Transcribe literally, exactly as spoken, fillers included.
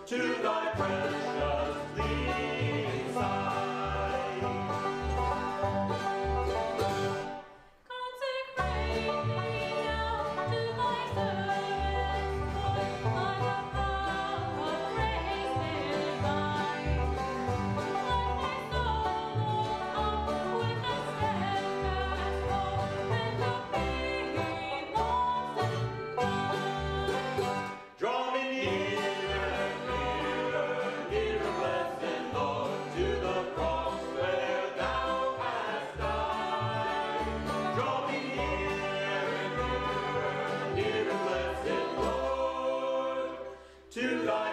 to thy precious bleeding side. Consecrate me now to thy service, Lord, by the power of grace divine. Let my soul look up with a steadfast hope, and to be lost in thine. Draw me nearer, nearer, nearer, blessed Lord, to the cross where thou hast died. Draw me nearer, nearer, nearer, blessed Lord, to thy